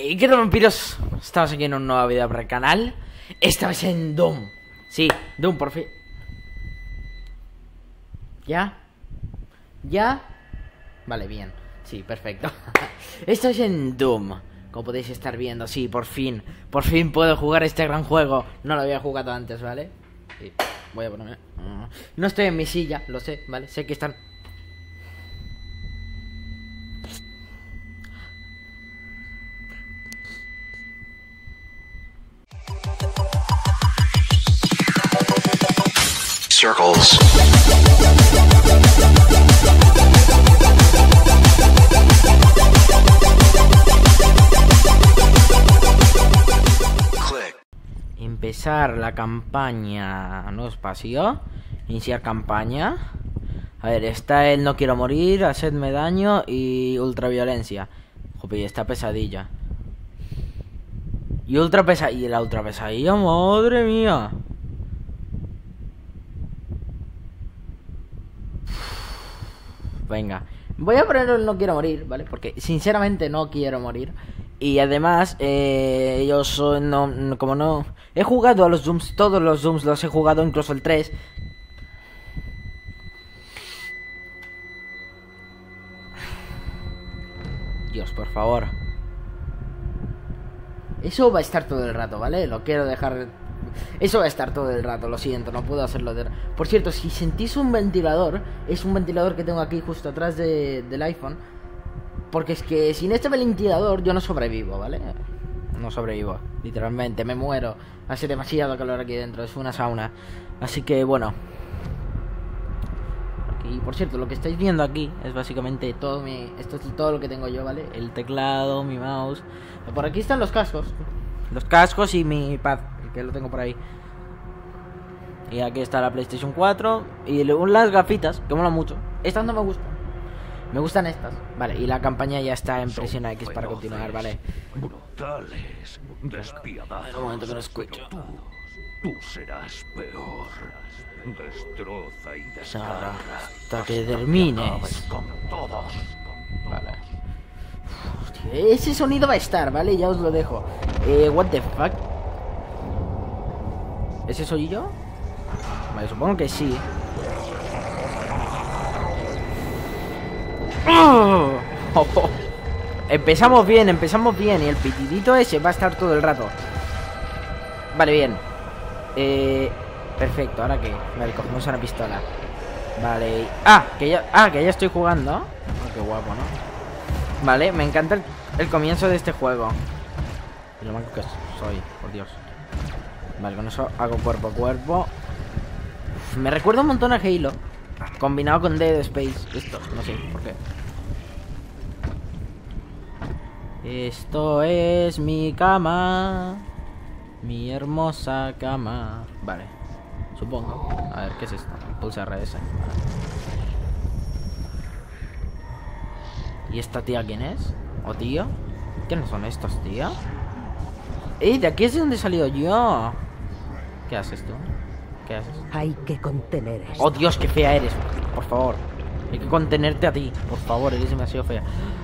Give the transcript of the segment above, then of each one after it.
¿Y qué tal, vampiros? Estamos aquí en un nuevo video para el canal. Esta vez en Doom. Sí, Doom, por fin. ¿Ya? ¿Ya? Vale, bien. Sí, perfecto. Esta vez en Doom. Como podéis estar viendo, sí, por fin. Por fin puedo jugar este gran juego. No lo había jugado antes, ¿vale? Sí, voy a ponerme... No estoy en mi silla, lo sé, ¿vale? Sé que están... Circles. Empezar la campaña. No espacio. Iniciar campaña. A ver, está el no quiero morir, hacedme daño y ultraviolencia. Joder, está pesadilla. Y y la ultra pesadilla, madre mía. Venga, voy a poner el no quiero morir, ¿vale? Porque sinceramente no quiero morir. Y además, yo soy, como no... He jugado a los Dooms, todos los Dooms los he jugado, incluso el 3. Dios, por favor. Eso va a estar todo el rato, ¿vale? Lo quiero dejar... Eso va a estar todo el rato, lo siento, no puedo hacerlo de... Por cierto, si sentís un ventilador, es un ventilador que tengo aquí justo atrás del iPhone. Porque es que sin este ventilador yo no sobrevivo, ¿vale? No sobrevivo, literalmente, me muero. Hace demasiado calor aquí dentro, es una sauna. Así que, bueno. Y por cierto, lo que estáis viendo aquí es básicamente todo mi... Esto es todo lo que tengo yo, ¿vale? El teclado, mi mouse. Por aquí están los cascos. Los cascos y mi pad, que lo tengo por ahí. Y aquí está la PlayStation 4. Y las gafitas, que mola mucho. Estas no me gustan. Me gustan estas. Vale, y la campaña ya está en presión X para continuar, ¿vale? Brutales, despiadados. Un momento que no escucho. Tú serás peor. Destroza y desgarra hasta que termines con todos. Vale. Hostia, ese sonido va a estar, ¿vale? Ya os lo dejo. What the fuck. ¿Ese soy yo? Vale, supongo que sí. ¡Oh! Oh, oh. Empezamos bien. Y el pitidito ese va a estar todo el rato. Vale, bien. Perfecto, ¿ahora qué? Vale, cogemos una pistola. Vale. Que ya estoy jugando. Oh, qué guapo, ¿no? Vale, me encanta el comienzo de este juego. Y lo malo que soy, por Dios. Vale, con eso hago cuerpo a cuerpo. Uf, me recuerda un montón a Halo. Combinado con Dead Space. Esto, no sé por qué. Esto es mi cama. Mi hermosa cama. Vale, supongo. A ver, ¿qué es esto? Pulsa RS. ¿Y esta tía quién es? ¿O tío? ¿Quiénes son estos, tía? ¡Ey! De aquí es de donde he salido yo. ¿Qué haces tú? ¿Qué haces? Hay que contener esto. ¡Oh, Dios, qué fea eres! Por favor. Hay que contenerte a ti. Por favor, eres demasiado fea.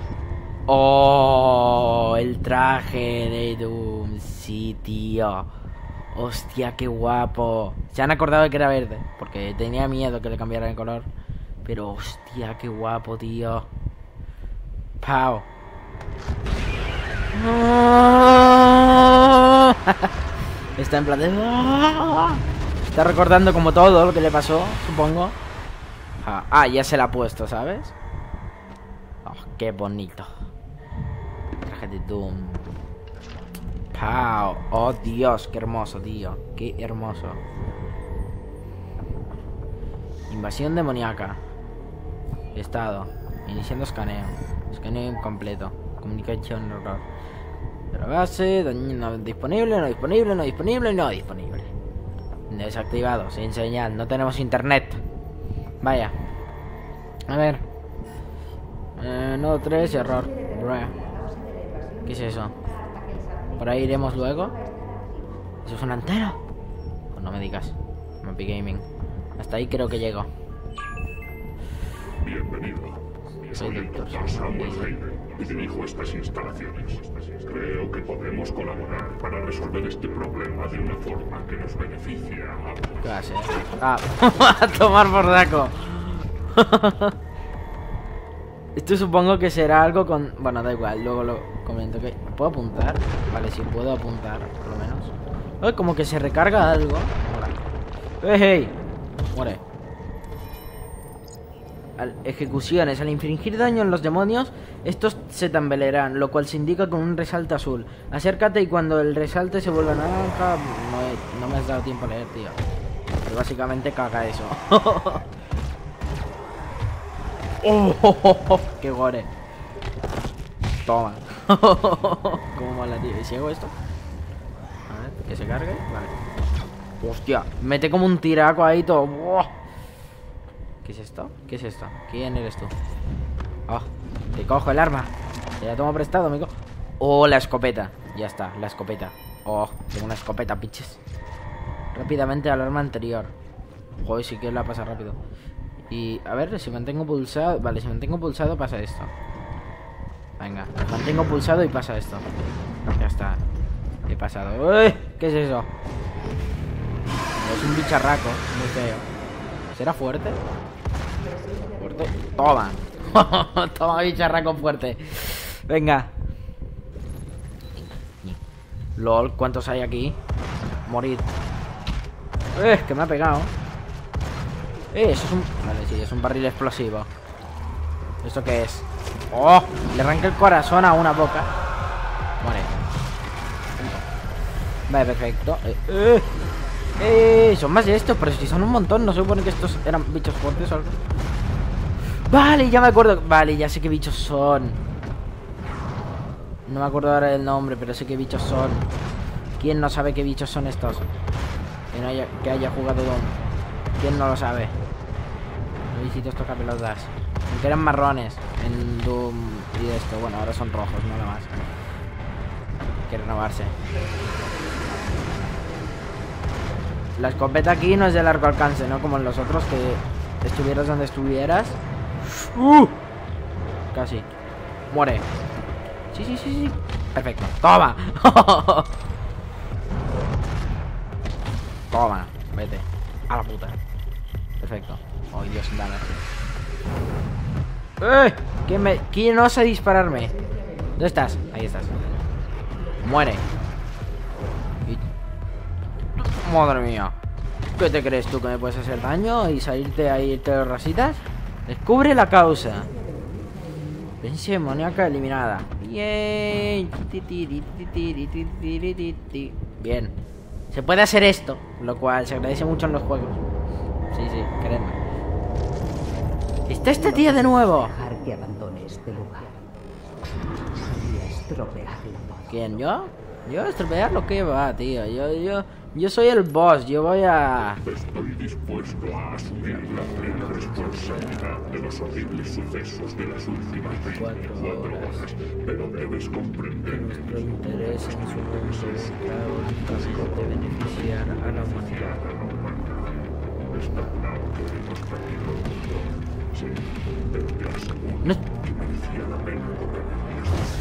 ¡Oh! El traje de Doom. Sí, tío. Hostia, qué guapo. Se han acordado de que era verde, porque tenía miedo que le cambiara de color. Pero, hostia, qué guapo, tío. ¡Pau! Está en plan de... Está recordando como todo lo que le pasó, supongo. Ya se la ha puesto, ¿sabes? Oh, qué bonito. Traje de Doom. Pau. Oh, Dios, qué hermoso, tío. Qué hermoso. Invasión demoníaca. Estado. Iniciando escaneo. Escaneo incompleto. Comunicación error. Pero base, no disponible, no disponible, no disponible, no disponible. Desactivado, sin señal, no tenemos internet. Vaya. A ver. No 3, error. ¿Qué es eso? Por ahí iremos luego. ¿Eso es una antena? Pues no me digas. Mappy Gaming. Hasta ahí creo que llego. Bienvenido. Soy el Doctor Dr. Samuel Samuel. Heine y dirijo estas instalaciones. Creo que podemos colaborar para resolver este problema de una forma que nos beneficie a ambos. ¿Qué va a ser? Ah, a tomar por saco. Esto supongo que será algo con... Bueno, da igual, luego lo comento. Que ¿puedo apuntar? Vale, sí puedo apuntar, por lo menos. Ay, como que se recarga algo. Hola. ¡Hey! Muere. Ejecuciones. Al infringir daño en los demonios, estos se tambalearán, lo cual se indica con un resalte azul. Acércate y cuando el resalte se vuelva naranja... No me has dado tiempo a leer, tío. Pero básicamente caga eso. ¡Oh! ¡Qué gore! Toma. ¿Cómo mola, tío? ¿Y si hago esto? A ver, que se cargue. Vale. ¡Hostia! Mete como un tiraco ahí todo. ¡Buah! ¿Qué es esto? ¿Qué es esto? ¿Quién eres tú? ¡Oh! Te cojo el arma. Te la tomo prestado, amigo. ¡Oh! La escopeta. Ya está, la escopeta. ¡Oh! Tengo una escopeta, piches. Rápidamente al arma anterior. Joder, sí que la pasa rápido. Y a ver, si mantengo pulsado. Vale, si mantengo pulsado pasa esto. Venga, mantengo pulsado y pasa esto. Ya está. He pasado. ¡Uy! ¿Qué es eso? Es un bicharraco, muy feo. ¿Será fuerte? ¿Fuerte? Toma. Toma, bicharraco fuerte. Venga. LOL, ¿cuántos hay aquí? Morir. Que me ha pegado. Eso es un... Vale, sí, es un barril explosivo. ¿Esto qué es? ¡Oh! Le arranca el corazón a una boca. Muere. Vale, perfecto. Son más de estos, pero si son un montón. No se supone que estos eran bichos fuertes o algo. Vale, ya me acuerdo. Vale, ya sé qué bichos son. No me acuerdo ahora del nombre, pero sé qué bichos son. ¿Quién no sabe qué bichos son estos? Que haya jugado Doom. ¿Quién no lo sabe? Los bichitos toca pelotas. Aunque eran marrones en Doom y de esto. Bueno, ahora son rojos, nada más. Hay que renovarse. La escopeta aquí no es de largo alcance, ¿no? Como en los otros, que estuvieras donde estuvieras. Casi. Muere. Sí. Perfecto. ¡Toma! Toma. Vete. A la puta. Perfecto. Oh, Dios, dale. ¿Quién osa dispararme? ¿Dónde estás? Ahí estás. Muere. Madre mía. ¿Qué te crees tú? ¿Que me puedes hacer daño y salirte ahí de los rasitas? Descubre la causa. Vence demoníaca eliminada. Bien. Bien. Se puede hacer esto, lo cual se agradece mucho en los juegos. Sí, créeme. ¡Está esta tía de nuevo! Dejar que abandone este lugar y estropearlo todo. ¿Quién? ¿Yo? ¿Yo estropearlo? ¿Qué va, tío? Yo soy el boss, yo voy a... Estoy dispuesto a asumir la plena responsabilidad de los horribles sucesos de las últimas 24 horas, pero debes comprender Nuestro interés en su mundo esclavo de beneficiar a la humanidad. Está claro que hemos perdido el control. Sí, pero te aseguro No... que merecía la pena correr.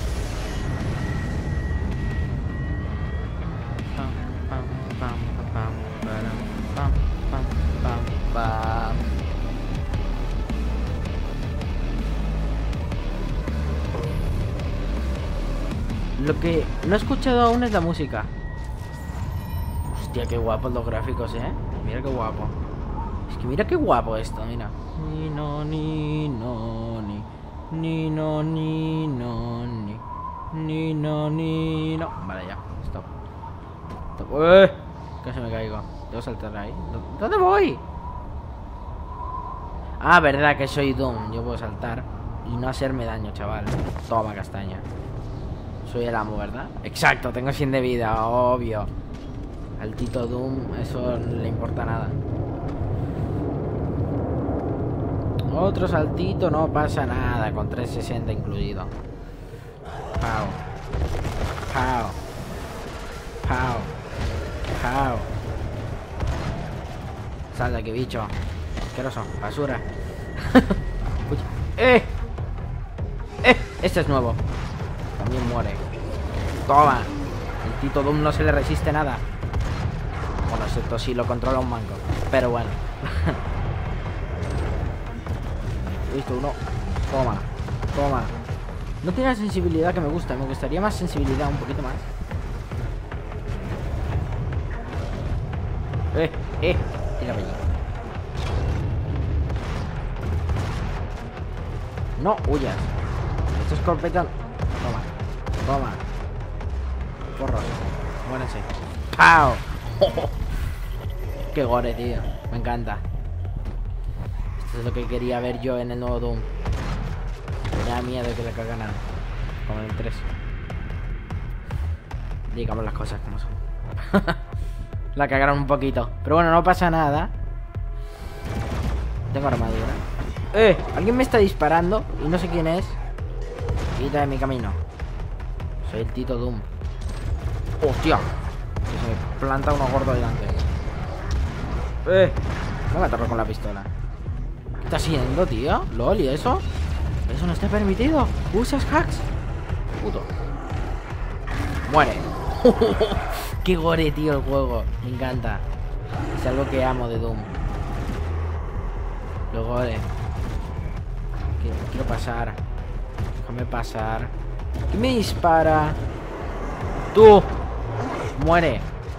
Lo que no he escuchado aún es la música. Hostia, qué guapos los gráficos, Mira qué guapo. Es que mira qué guapo esto, mira. Ni no, ni no, ni. Ni no, ni no, ni. Ni no, ni no. Vale, ya. Stop. Casi me caigo. Debo saltar ahí. ¿Dónde voy? Ah, verdad que soy Doom. Yo puedo saltar y no hacerme daño, chaval. Toma, castaña. Soy el amo, ¿verdad? Exacto, tengo 100 de vida, obvio. Al Tito Doom eso no le importa nada. Otro saltito, no pasa nada. Con 360 incluido. Pau. Pau. Pau. Pau. Sal de aquí, bicho. Asqueroso, basura. Este es nuevo. También muere. Toma. El Tito Doom no se le resiste nada. Bueno, excepto si lo controla un manco. Pero bueno. Listo, uno. Toma. Toma. No tiene la sensibilidad que me gusta. Me gustaría más sensibilidad, un poquito más. Tira para allí. No huyas. Esto es escorpetón. Toma. Toma. Porros. Muéranse. ¡Pau! Qué gore, tío. Me encanta. Esto es lo que quería ver yo en el nuevo Doom. Tenía miedo de que le cagaran. Como en el 3. Digamos las cosas como son. La cagaron un poquito. Pero bueno, no pasa nada. Tengo armadura. Alguien me está disparando y no sé quién es. Quita de mi camino. Soy el Tito Doom. ¡Hostia! Que se me planta uno gordo delante. No me atorro con la pistola. ¿Qué está haciendo, tío? ¿Lol? ¿Y eso? Eso no está permitido. ¿Usas hacks? Puto. Muere. Qué gore, tío, el juego. Me encanta. Es algo que amo de Doom. Lo gore. Quiero pasar. Déjame pasar. ¿Quién me dispara? ¡Tú! ¡Muere!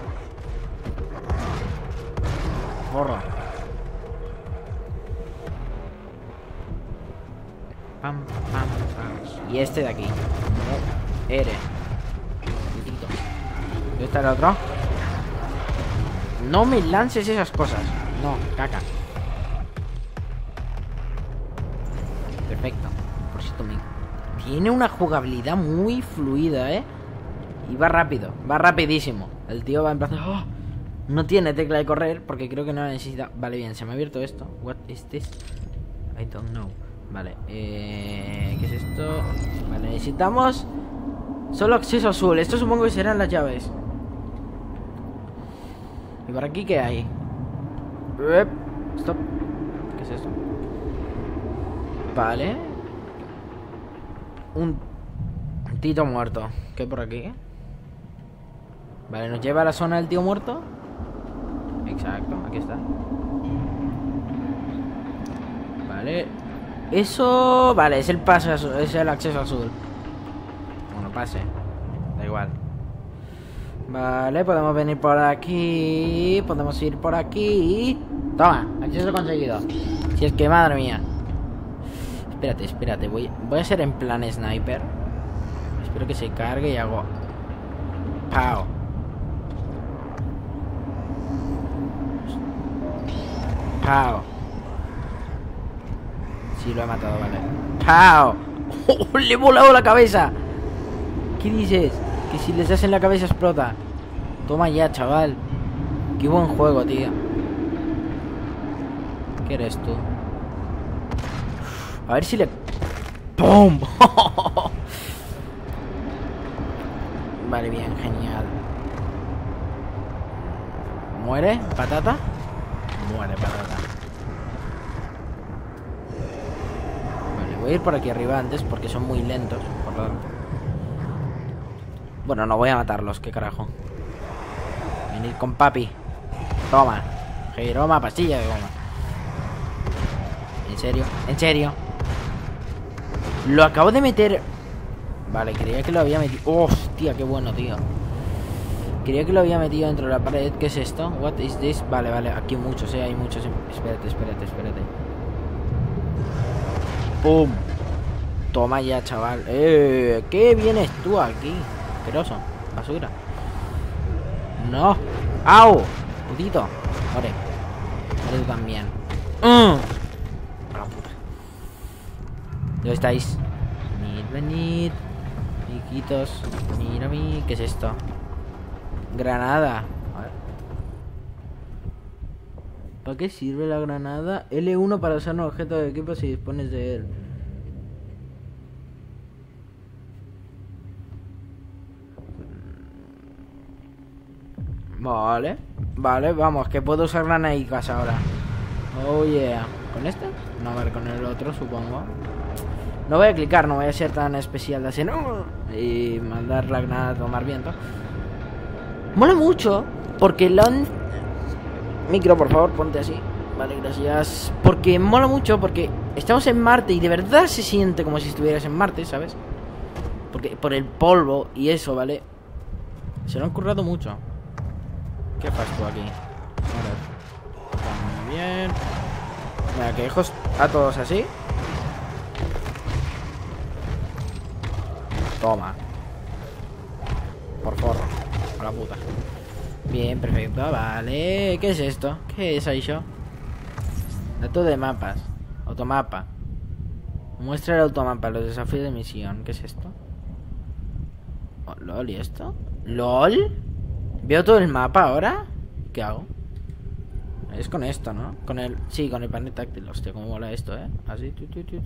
Porro. Pam, pam, pam. Y este de aquí. No. Ere. ¿Dónde está el otro? No me lances esas cosas. No, caca. Perfecto. Por cierto, tiene una jugabilidad muy fluida, ¿eh? Y va rápido, va rapidísimo. El tío va en plan... ¡Oh! No tiene tecla de correr porque creo que no la necesita. Vale, bien, se me ha abierto esto. What is this? I don't know. Vale, ¿qué es esto? Vale, necesitamos solo acceso azul. Esto supongo que serán las llaves. ¿Y por aquí qué hay? Stop. ¿Qué es esto? Vale. Un Tito muerto. ¿Qué hay por aquí? Vale, nos lleva a la zona del tío muerto. Exacto, aquí está. Vale. Eso... Vale, es el pase azul, es el acceso azul. Bueno, pase. Da igual. Vale, podemos venir por aquí. Podemos ir por aquí. Toma, acceso conseguido. Si es que, madre mía. Espérate. Voy a ser en plan sniper. Espero que se cargue y hago... ¡Pau! ¡Pau! Sí, lo he matado, vale. ¡Pau! ¡Oh, le he volado la cabeza! ¿Qué dices? Que si les das en la cabeza explota. Toma ya, chaval. Qué buen juego, tío. ¿Qué eres tú? A ver si le... ¡Pum! Vale, bien, genial. ¿Muere? ¿Patata? Muere, patata. Vale, voy a ir por aquí arriba antes porque son muy lentos, por lo tanto. Bueno, no voy a matarlos, qué carajo. Venid con papi. Toma. Jeroma, pastilla de goma. ¿En serio? ¿En serio? Lo acabo de meter. Vale, creía que lo había metido. Hostia, qué bueno, tío. Creía que lo había metido dentro de la pared. ¿Qué es esto? What is this? Vale, aquí muchos, hay muchos. Espérate. ¡Pum! Toma ya, chaval. ¿Qué vienes tú aquí? Asqueroso. Basura. No. ¡Au! Putito. Muere tú también. ¡A la puta! ¿Dónde estáis? Venid. Chiquitos. Mira a mí. ¿Qué es esto? Granada. A ver. ¿Para qué sirve la granada? L1 para usar un objeto de equipo si dispones de él. Vale, vamos, que puedo usar granadicas ahora. Oh yeah. ¿Con este? No, a ver, con el otro supongo. No voy a clicar, no voy a ser tan especial de hacer y mandar la granada a tomar viento. Mola mucho porque micro, por favor, ponte así. Vale, gracias. Porque mola mucho porque estamos en Marte y de verdad se siente como si estuvieras en Marte, ¿sabes? Porque por el polvo y eso, ¿vale? Se lo han currado mucho. ¿Qué pasa tú aquí? Vale. También. Mira, que dejo a todos así. Toma. Por forro. A la puta. Bien, perfecto. Vale. ¿Qué es esto? ¿Qué es eso? Dato de mapas. Automapa. Muestra el automapa. Los desafíos de misión. ¿Qué es esto? Oh, LOL, ¿y esto? ¿LOL? ¿Veo todo el mapa ahora? ¿Qué hago? Es con esto, ¿no? Con el... Sí, con el panel táctil. Hostia, cómo mola esto, ¿eh? Así.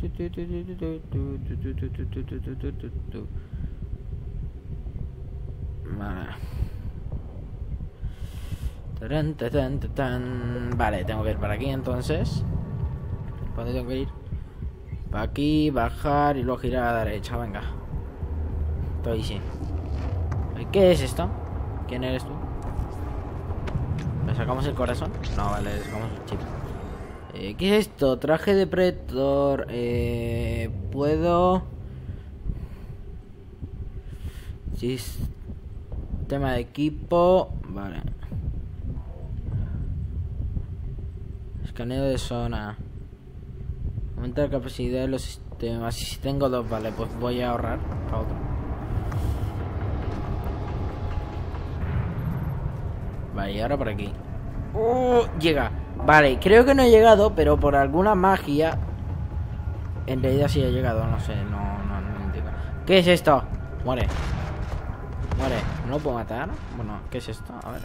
Vale, tengo que ir para aquí entonces. ¿Para dónde tengo que ir? Para aquí, bajar y luego girar a la derecha. Venga. Estoy sí. ¿Qué es esto? ¿Quién eres tú? ¿Le sacamos el corazón? No, vale, le sacamos el chip. ¿Qué es esto? Traje de Predator. Puedo... Sistema de equipo. Vale. Escaneo de zona. Aumenta la capacidad de los sistemas. Y si tengo dos, vale, pues voy a ahorrar para otro. Vale, y ahora por aquí. Llega. Vale, creo que no he llegado, pero por alguna magia en realidad sí he llegado, no sé, no entiendo. ¿Qué es esto? Muere. Muere. ¿No lo puedo matar? Bueno, ¿qué es esto? A ver.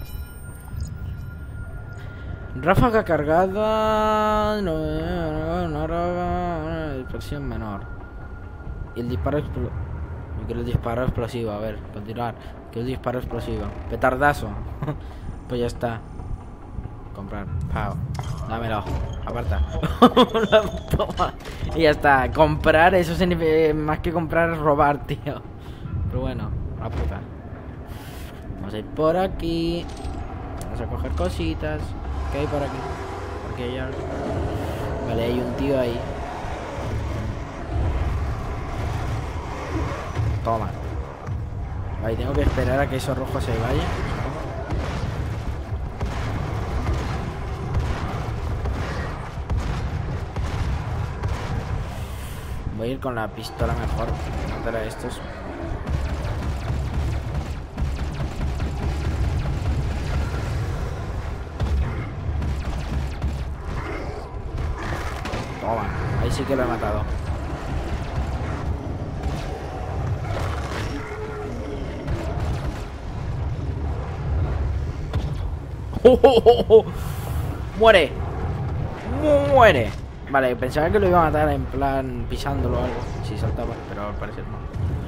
Ráfaga cargada. Una dispersión menor. Y el disparo explosivo. Yo quiero el disparo explosivo. A ver, continuar. Quiero el disparo explosivo. Petardazo. Pues ya está. Comprar. Pau. Dámelo. Aparta. Toma. Y ya está. Comprar, eso significa más que comprar es robar, tío. Pero bueno, la puta. Vamos a ir por aquí. Vamos a coger cositas. ¿Qué hay por aquí? Porque ya... Vale, hay un tío ahí. Toma. Vale, tengo que esperar a que esos rojos se vayan. Voy a ir con la pistola mejor. Matar a estos. Toma, ahí sí que lo he matado. ¡Muere! ¡Muere! Vale, pensaba que lo iba a matar en plan pisándolo o algo. Si saltaba, pero al parecer no.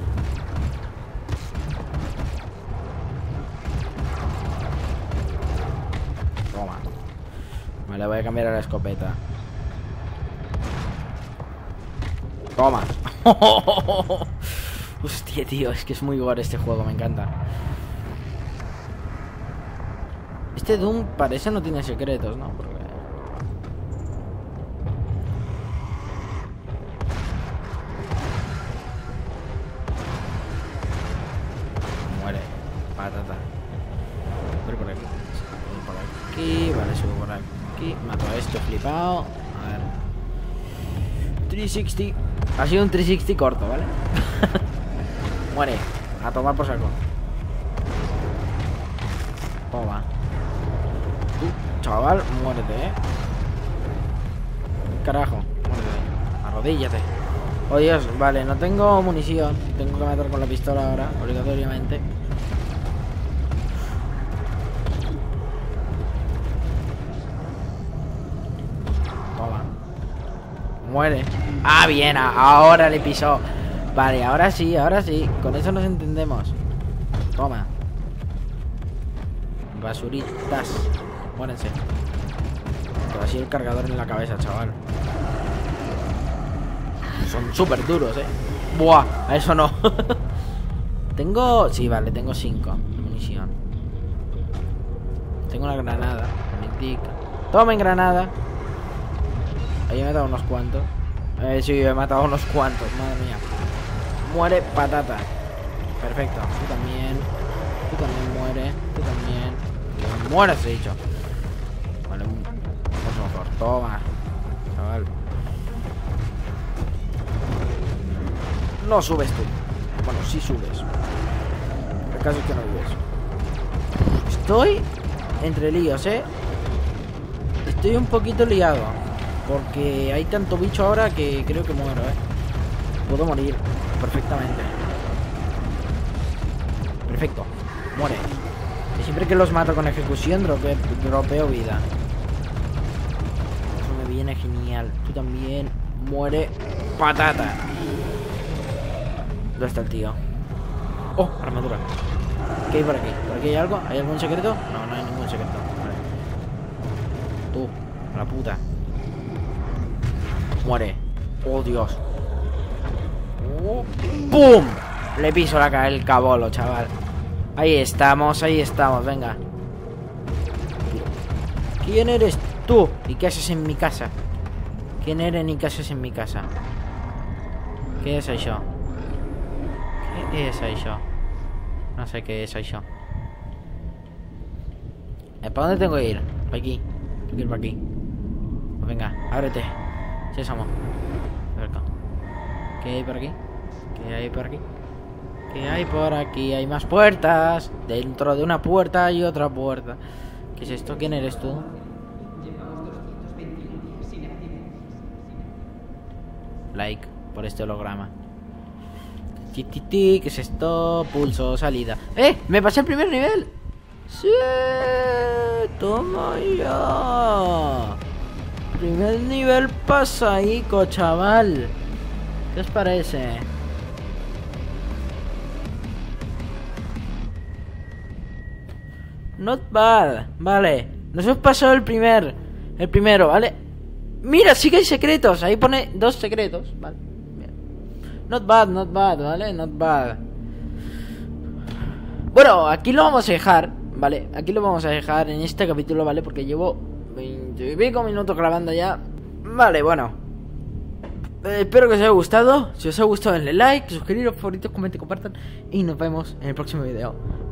Toma. Vale, voy a cambiar a la escopeta. Toma. Hostia, tío, es que es muy gore este juego, me encanta. Este Doom parece no tiene secretos, ¿no? Porque... Muere. Patata. Voy por aquí. Voy por aquí. Vale, subo por aquí. Mato a esto flipado. A ver. 360. Ha sido un 360 corto, ¿vale? Muere. A tomar por saco. Toma. Chaval, muérete, Carajo, muérete. Arrodíllate. Oh Dios, vale, no tengo munición. Tengo que matar con la pistola ahora, obligatoriamente. Toma. Muere. Ah, bien, ahora le pisó. Vale, ahora sí, con eso nos entendemos. Toma. Basuritas. Muérense. Pero así el cargador en la cabeza, chaval. Son súper duros, Buah, a eso no. Tengo... Sí, vale, tengo 5 de munición. Tengo una granada. Tomen granada. Ahí me he matado unos cuantos. Sí, he matado unos cuantos, madre mía. Muere patata. Perfecto, tú también. Tú también muere. Tú también. Mueres, he dicho. Vale, vamos mejor. Toma, chaval. No subes tú. Bueno, sí subes. El caso es que no subes. Estoy entre líos, Estoy un poquito liado. Porque hay tanto bicho ahora que creo que muero, Puedo morir perfectamente. Perfecto. Muere. Y siempre que los mato con ejecución dropeo vida. Eso me viene genial. Tú también. Muere patata. ¿Dónde está el tío? Oh, armadura. ¿Qué hay por aquí? ¿Por aquí hay algo? ¿Hay algún secreto? No, no hay ningún secreto. Vale. Tú, a la puta. Muere. Oh, Dios. ¡Pum! Le piso el cabolo, chaval. Ahí estamos, venga. ¿Quién eres tú? ¿Y qué haces en mi casa? ¿Quién eres y qué haces en mi casa? ¿Qué es eso? ¿Qué es eso? No sé qué es eso. ¿Para dónde tengo que ir? Para aquí. Tengo que ir para aquí. Pues venga, ábrete. Sésamo. ¿Qué hay por aquí? ¿Qué hay por aquí? ¿Qué hay por aquí? Hay más puertas. Dentro de una puerta hay otra puerta. ¿Qué es esto? ¿Quién eres tú? Like por este holograma. ¿Qué es esto? Pulso, salida. ¡Me pasé el primer nivel! ¡Sí! ¡Toma ya! Primer nivel pasaico, chaval. ¿Qué os parece? Not bad. Vale. Nos hemos pasado el primero, ¿vale? Mira, sí que hay secretos. Ahí pone 2 secretos, ¿vale? Not bad, ¿vale? Not bad. Bueno, aquí lo vamos a dejar, ¿vale? Aquí lo vamos a dejar en este capítulo, ¿vale? Porque llevo 20 y pico minutos grabando ya. Vale, bueno. Espero que os haya gustado. Si os ha gustado, denle like, suscribiros, favoritos, comenten, compartan. Y nos vemos en el próximo video.